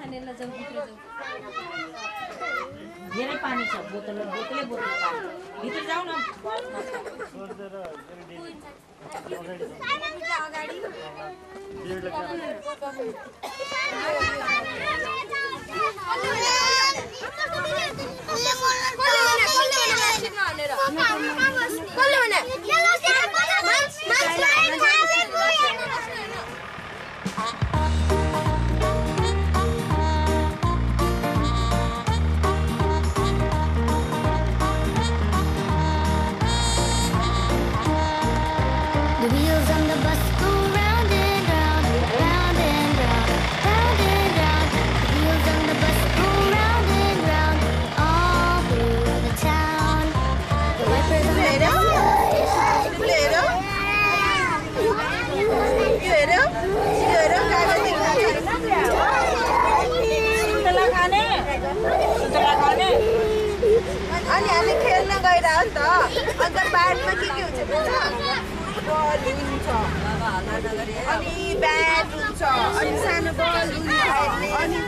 धेरै पानी छ बोतल बोतल भित्र जाऊ न अनि हामी खेल्न गइरह्यो नि त अन्त बारमा के हुन्छ बल हुन्छ अनि ब्याट हुन्छ अनि सानो बल हुन्छ अनि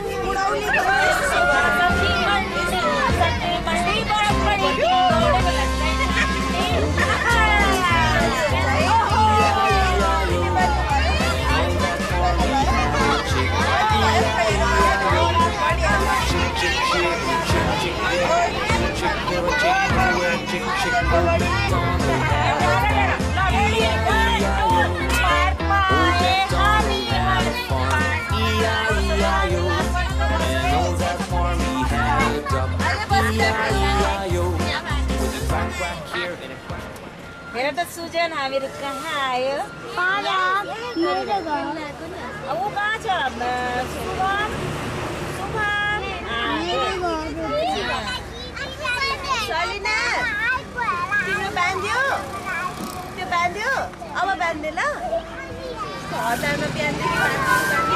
हेर त सुजन हामीहरू कहाँ आयो मेरो घर ऊ कहाँ छ शुभम शुभम सलिना तिम्रो बाँध्यो त्यो बाँध्यो अब बाँध्ने ल हतारमा बिहानदेखि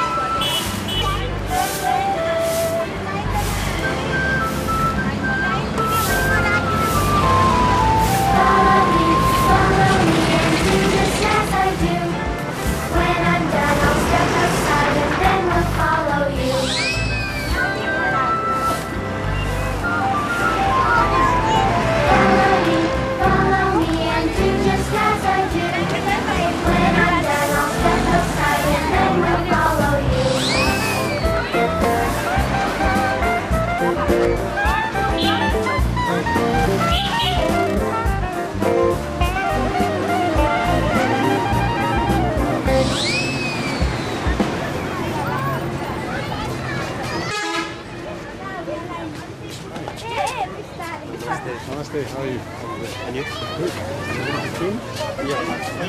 Namaste, how are you? And you? Good. Clean? Yeah.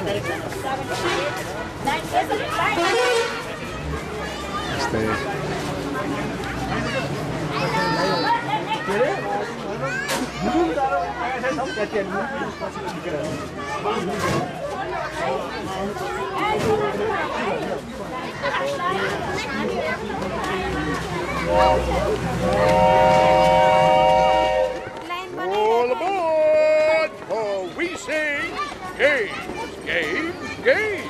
All aboard! For we sing games, games, games.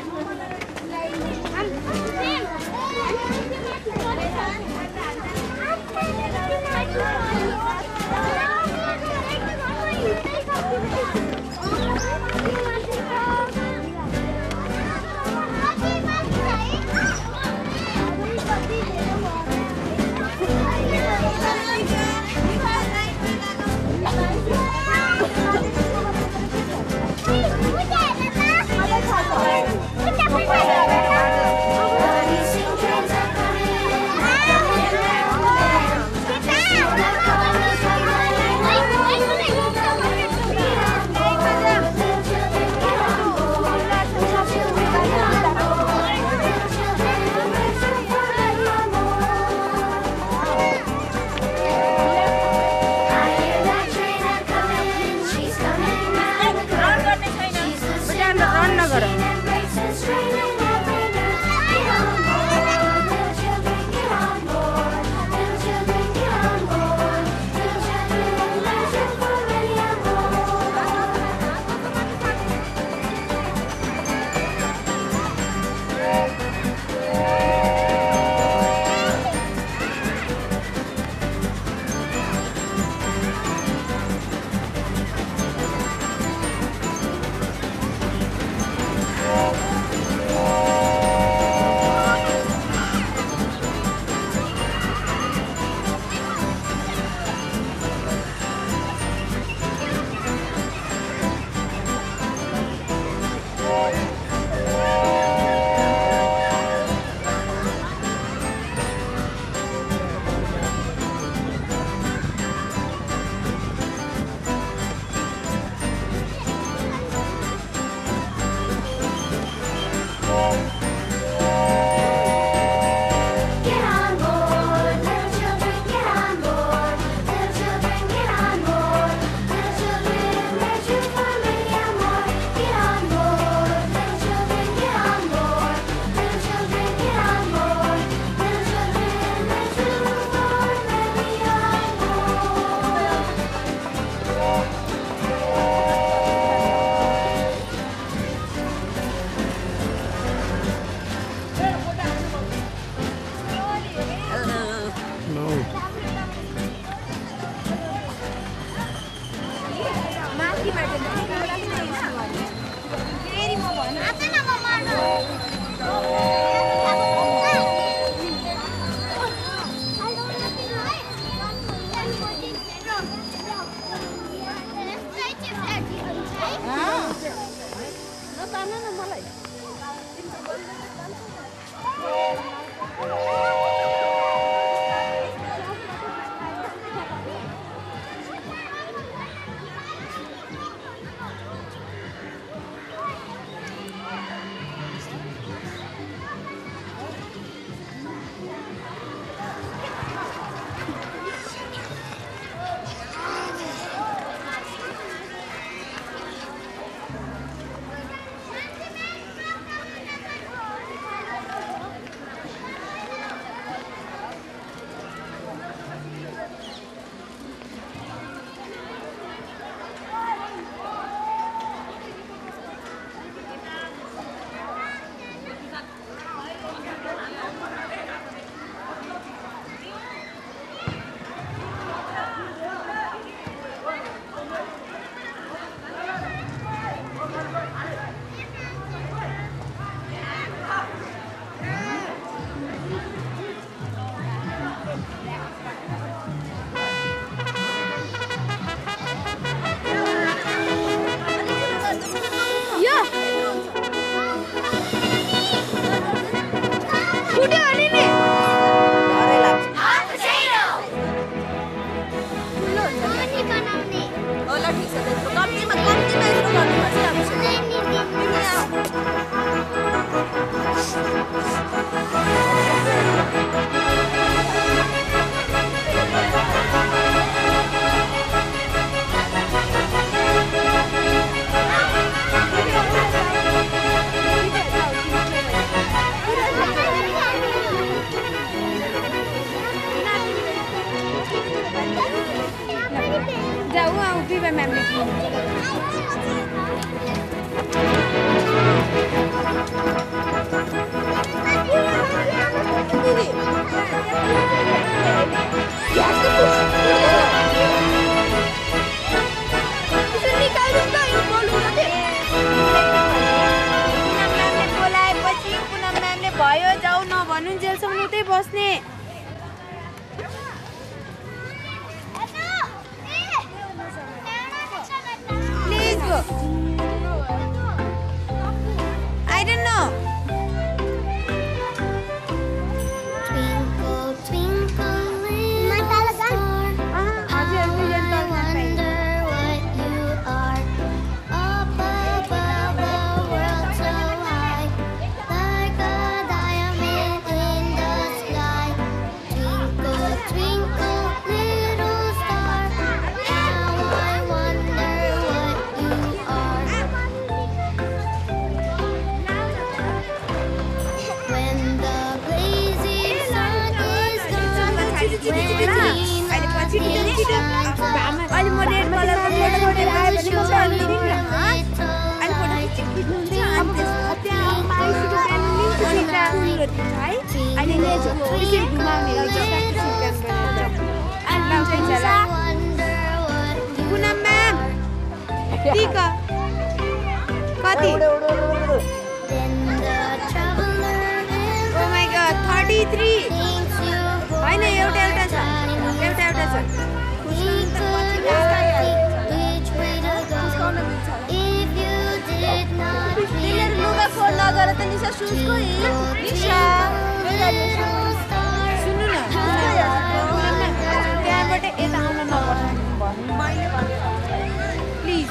I don't know. Twinkle, twinkle, little star, I wonder what you are. Up above the world so high, like a diamond in the sky. Twinkle, twinkle, little star, now I wonder what you are. When the blazing sun is gone, when the अहिले म red कलरको photo आएपछि म कति Oh my god, 33 होइन एउटा छ लुगा फोड लगेर त निशा सुजको निशा सुन्नु न त्यहाँबाट यता आउन नपर्छ please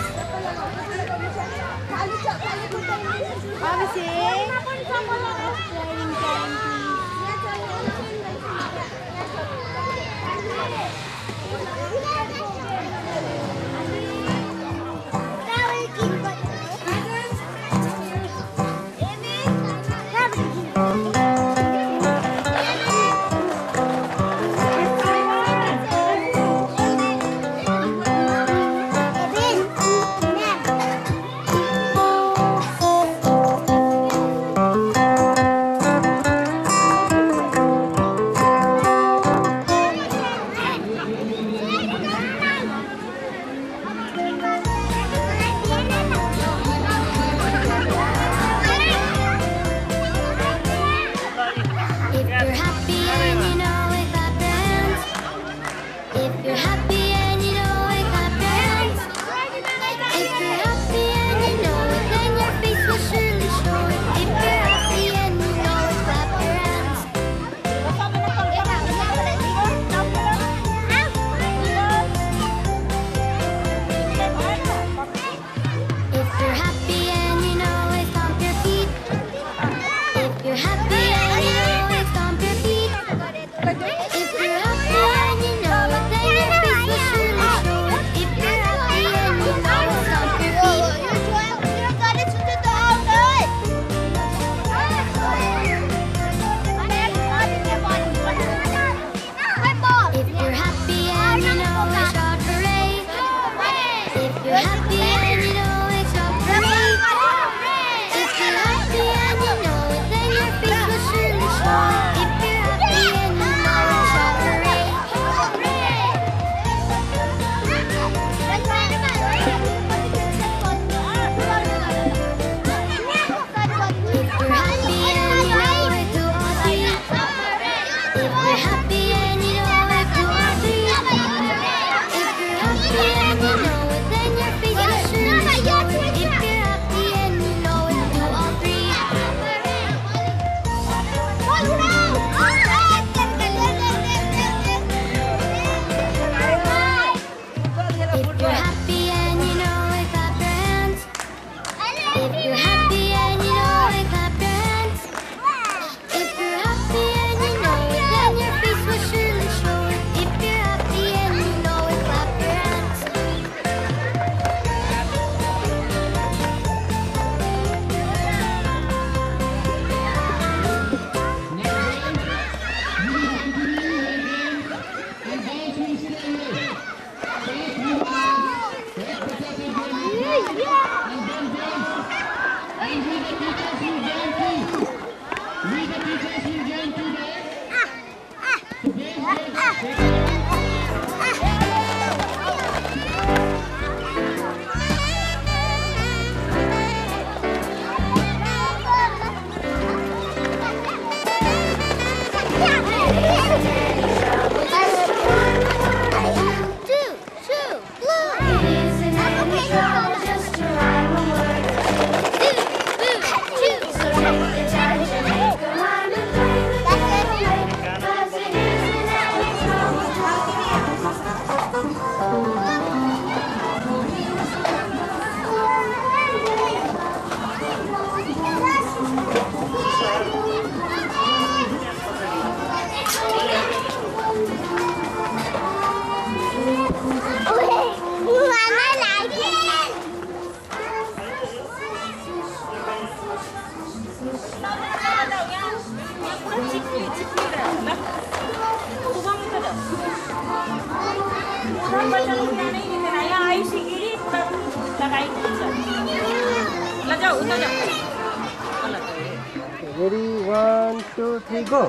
Ready, 1, 2, 3, go.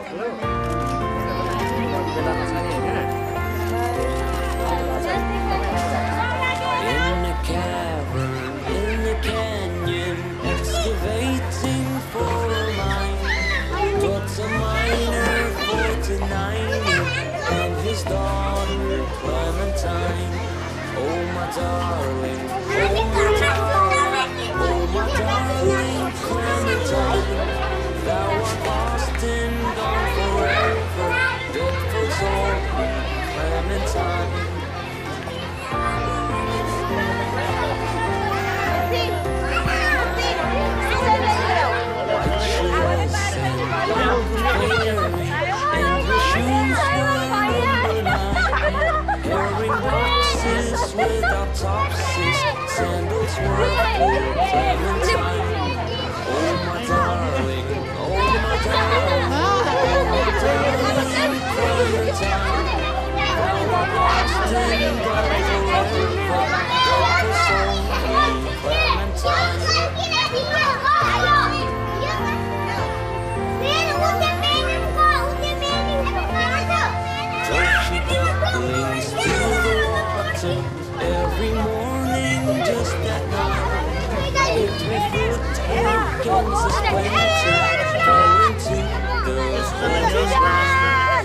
In a cavern, in the canyon, excavating for a mine. Taught a miner 49 and his daughter Clementine. Oh my darling, oh my darling, oh my darling Clementine. Thou art lost and gone forever, dead for soul, Clementine. With autopsies, sandals were for Clementine. Oh my darling, oh my darling, oh my darling Clementine. Thou art lost and gone forever, dead for soul, Clementine. Trusty ducklings to the water every morning, just at night. If we foot against the splinter, fell into those winter's night.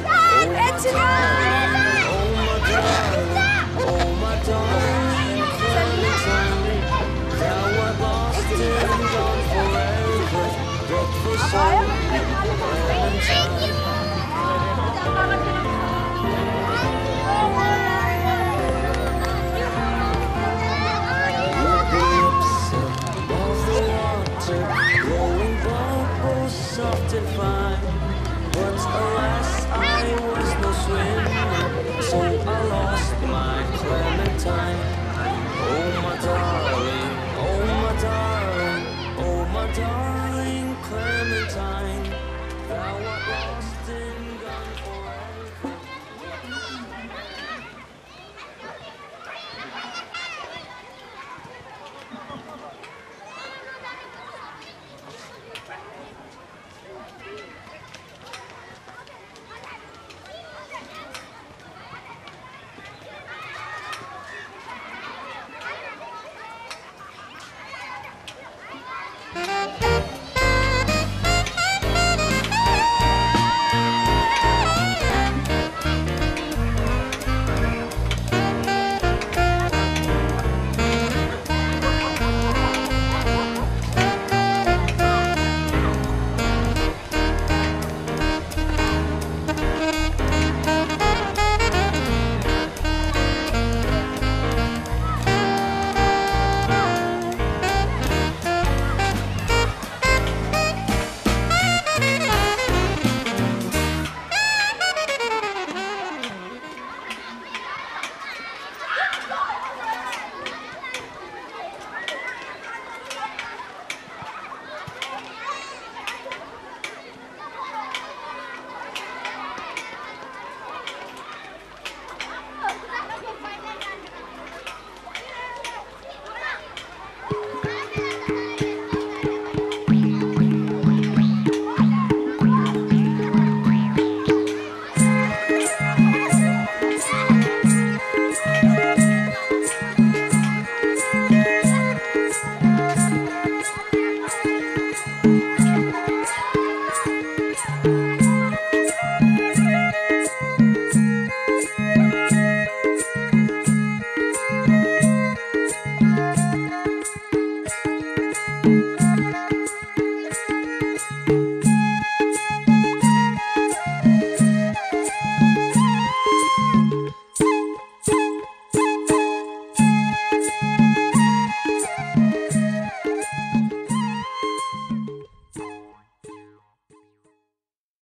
Oh my darling, oh my darling Clementine. Thou art lost and gone forever, dead for soul, Clementine. Blowing bubbles soft and fine. But alas, I was no swimmer, so I lost my Clementine.